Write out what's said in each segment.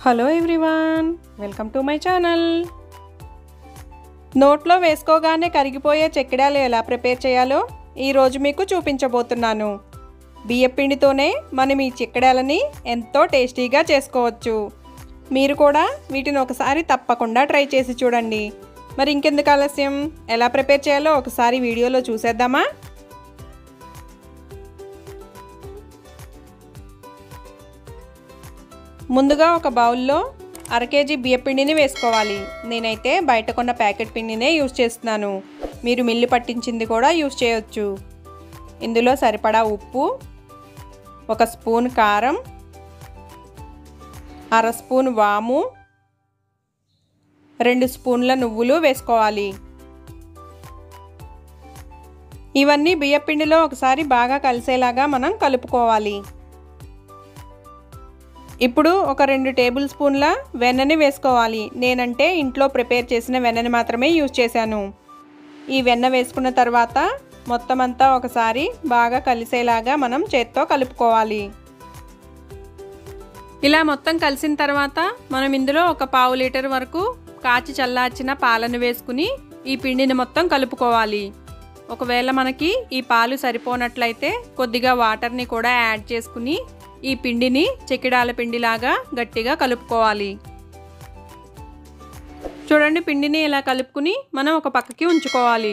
Hello everyone, welcome to my channel. నోట్లో వేసుకోగానే కరిగిపోయే చెక్కిడాలు ఎలా ప్రిపేర్ చేయాలో ఈరోజు మీకు చూపించబోతున్నాను. బియ్యపిండితోనే మనం ఈ చెక్కిడాలని ఎంతో టేస్టీగా చేసుకోవచ్చు. మీరు కూడా వీటిని ఒకసారి తప్పకుండా ట్రై చేసి చూడండి. మరి ఇంకెందుకు ఆలస్యం, ఎలా ప్రిపేర్ చేయాలో ఒకసారి వీడియోలో చూసేద్దామా? ముందుగా ఒక బౌల్లో అరకేజీ బియ్యపిండిని వేసుకోవాలి. నేనైతే బయట కొన్న ప్యాకెట్ పిండినే యూజ్ చేస్తున్నాను. మీరు మిల్లు పట్టించింది కూడా యూజ్ చేయొచ్చు. ఇందులో సరిపడా ఉప్పు, ఒక స్పూన్ కారం, అర స్పూన్ వాము, 2 స్పూన్ల నువ్వులు వేసుకోవాలి. ఇవన్నీ బియ్యపిండిలో ఒకసారి బాగా కలిసేలాగా మనం కలుపుకోవాలి. ఇప్పుడు ఒక 2 టేబుల్ స్పూన్ల వెన్నని వేసుకోవాలి. నేనంటే ఇంట్లో ప్రిపేర్ చేసిన వెన్నని మాత్రమే యూజ్ చేశాను. ఈ వెన్న వేసుకున్న తర్వాత మొత్తం అంతా ఒకసారి బాగా కలిసేలాగా మనం చేత్తో కలుపుకోవాలి. ఇలా మొత్తం కలిసిన తర్వాత మనం ఇందులో ఒక 1/2 లీటర్ వరకు కాచి చల్లార్చిన పాలను వేసుకుని ఈ పిండిని మొత్తం కలుపుకోవాలి. ఒకవేళ మనకి ఈ పాలు సరిపోనట్లయితే కొద్దిగా వాటర్ని కూడా యాడ్ చేసుకుని ఈ పిండిని చెక్కిడాల పిండిలాగా గట్టిగా కలుపుకోవాలి. చూడండి, పిండిని ఇలా కలుపుకుని మనం ఒక పక్కకి ఉంచుకోవాలి.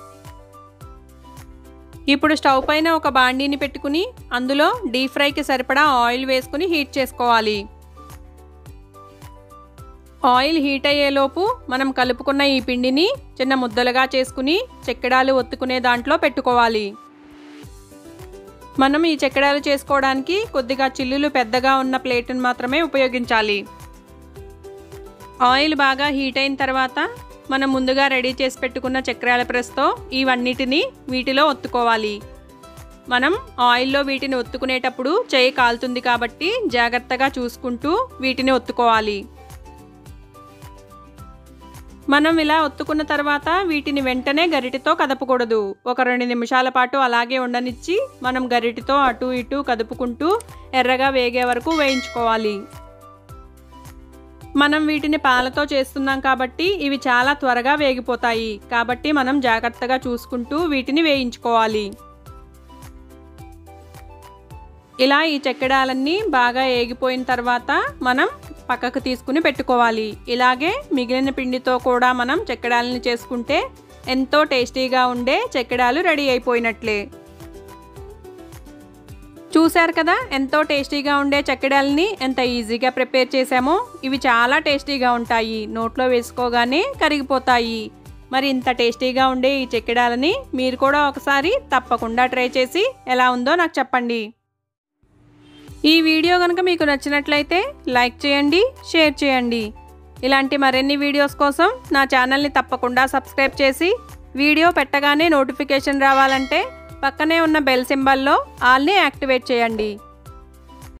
ఇప్పుడు స్టవ్ పైన ఒక బాండీని పెట్టుకుని అందులో డీప్ ఫ్రైకి సరిపడా ఆయిల్ వేసుకుని హీట్ చేసుకోవాలి. ఆయిల్ హీట్ అయ్యేలోపు మనం కలుపుకున్న ఈ పిండిని చిన్న ముద్దలుగా చేసుకుని చెక్కిడాలు ఒత్తుకునే దాంట్లో పెట్టుకోవాలి. మనం ఈ చెక్కిడాలు చేసుకోవడానికి కొద్దిగా చిల్లులు పెద్దగా ఉన్న ప్లేట్ను మాత్రమే ఉపయోగించాలి. ఆయిల్ బాగా హీట్ అయిన తర్వాత మనం ముందుగా రెడీ చేసి పెట్టుకున్న చక్రాల ప్రెస్తో ఇవన్నిటిని వీటిలో ఒత్తుకోవాలి. మనం ఆయిల్లో వీటిని ఒత్తుకునేటప్పుడు చేయి కాలుతుంది కాబట్టి జాగ్రత్తగా చూసుకుంటూ వీటిని ఒత్తుకోవాలి. మనం ఇలా ఒత్తుకున్న తర్వాత వీటిని వెంటనే గరిటెతో కదపకూడదు. ఒక 2 నిమిషాల పాటు అలాగే ఉండనిచ్చి మనం గరిటెతో అటు ఇటు కదుపుకుంటూ ఎర్రగా వేగే వరకు వేయించుకోవాలి. మనం వీటిని పాలతో చేస్తున్నాం కాబట్టి ఇవి చాలా త్వరగా వేగిపోతాయి. కాబట్టి మనం జాగ్రత్తగా చూసుకుంటూ వీటిని వేయించుకోవాలి. ఇలా ఈ చెక్కిడాలన్నీ బాగా వేగిపోయిన తర్వాత మనం పక్కకు తీసుకుని పెట్టుకోవాలి. ఇలాగే మిగిలిన పిండితో కూడా మనం చెక్కిడాలని చేసుకుంటే ఎంతో టేస్టీగా ఉండే చెక్కిడాలు రెడీ అయిపోయినట్లే. చూశారు కదా, ఎంతో టేస్టీగా ఉండే చెక్కిడాలని ఎంత ఈజీగా ప్రిపేర్ చేసామో. ఇవి చాలా టేస్టీగా ఉంటాయి, నోట్లో వేసుకోగానే కరిగిపోతాయి. మరి ఇంత టేస్టీగా ఉండే ఈ చెక్కిడాలని మీరు కూడా ఒకసారి తప్పకుండా ట్రై చేసి ఎలా ఉందో నాకు చెప్పండి. ఈ వీడియో కనుక మీకు నచ్చినట్లయితే లైక్ చేయండి, షేర్ చేయండి. ఇలాంటి మరిన్ని వీడియోస్ కోసం నా ఛానల్ని తప్పకుండా సబ్స్క్రైబ్ చేసి వీడియో పెట్టగానే నోటిఫికేషన్ రావాలంటే పక్కనే ఉన్న బెల్ సింబల్లో ఆల్ని యాక్టివేట్ చేయండి.